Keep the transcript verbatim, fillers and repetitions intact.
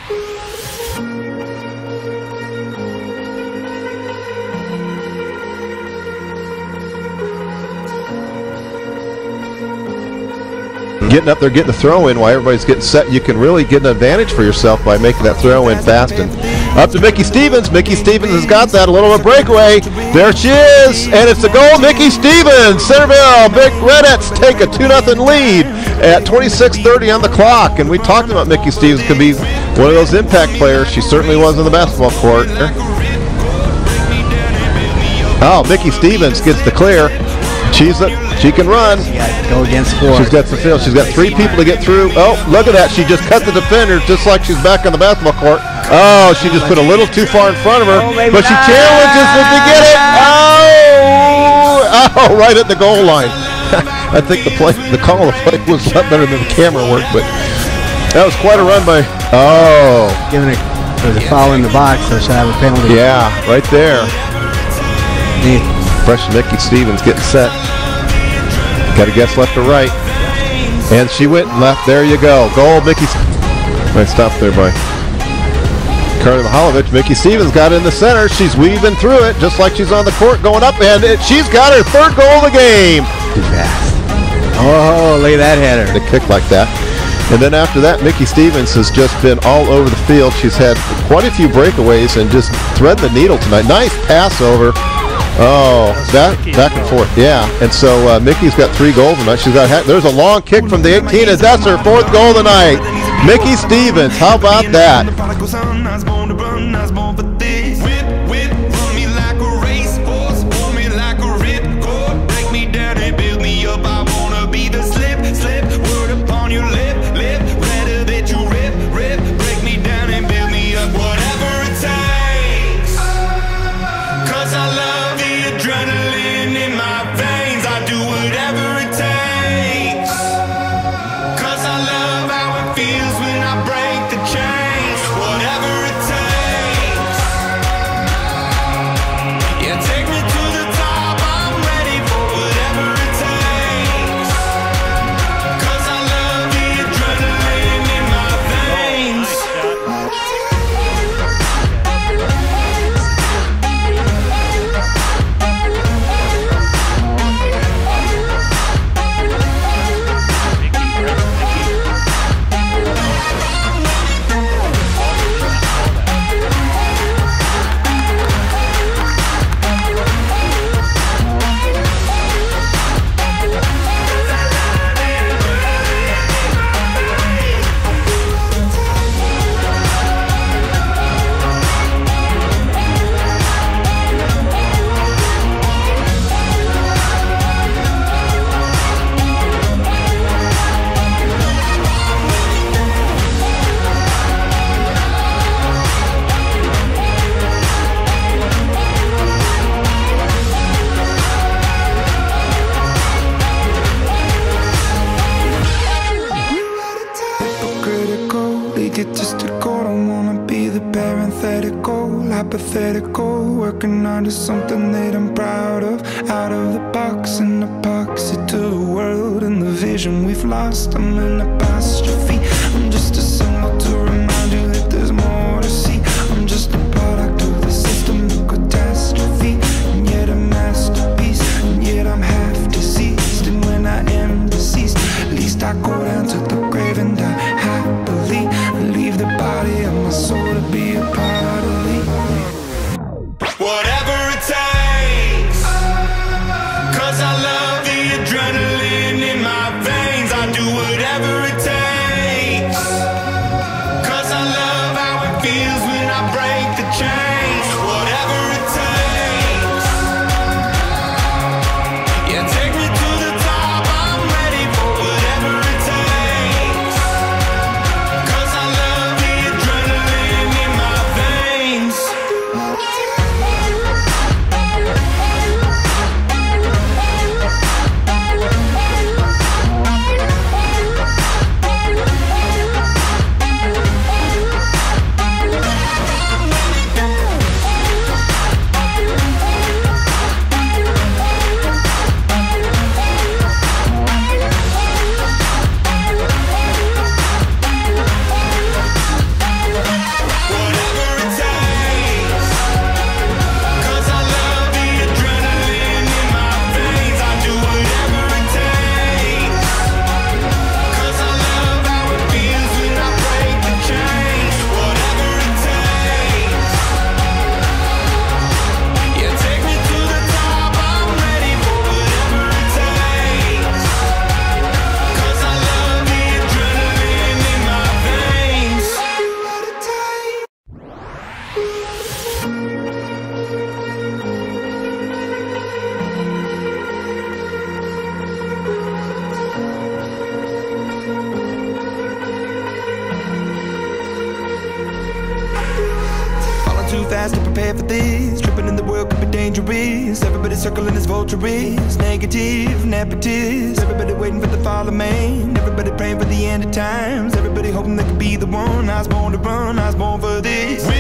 Getting up there, getting the throw in while everybody's getting set, you can really get an advantage for yourself by making that throw in fast. And up to Mickey Stevens. Mickey Stevens has got that, a little of a breakaway. There she is, and it's the goal. Mickey Stevens. Centerville Big Redettes take a two nothing lead at twenty-six thirty on the clock. And we talked about Mickey Stevens could be one of those impact players. She certainly was on the basketball court. Oh, Mickey Stevens gets the clear. She's a, she can run. She got to go against four. She's got the field. She's got three people to get through. Oh, look at that. She just cut the defender just like she's back on the basketball court. Oh, she just put a little too far in front of her. Oh, but she challenges her to get it. Oh, oh, right at the goal line. I think the play, the call of the play was a lot better than the camera work, but that was quite a run by, oh. Giving it, there was a foul in the box, so she'll have a penalty. Yeah, right there. Neat. Fresh Mickey Stevens getting set. Got to guess left or right. And she went left. There you go. Goal, Mickey. Nice stop there by Carly Mihalovich. Mickey Stevens got in the center. She's weaving through it just like she's on the court going up. And it, she's got her third goal of the game. Too fast. Oh, look at that header. The kick like that. And then after that, Mickey Stevens has just been all over the field. She's had quite a few breakaways and just thread the needle tonight. Nice pass over. Oh, that back and forth, yeah. And so uh, Mickey's got three goals tonight. She's got there's a long kick from the eighteen, and that's her fourth goal tonight. Mickey Stevens, how about that? Hypothetical, working onto something that I'm proud of. Out of the box, an epoxy to the world and the vision we've lost. I'm an apostrophe. I'm just a symbol to remind you that there's more to see. I'm just a product of the system, the catastrophe, and yet a masterpiece. And yet I'm half deceased, and when I am deceased, at least I go down to the grave and die happily, and leave the body of my soul to be a part of me. Whatever it takes, cause I love the adrenaline in my veins. I do whatever it takes. fast to prepare for this. Tripping in the world could be dangerous. Everybody circling as vultures, negative, nepotist. Everybody waiting for the fall of man. Everybody praying for the end of times. Everybody hoping they could be the one. I was born to run, I was born for this.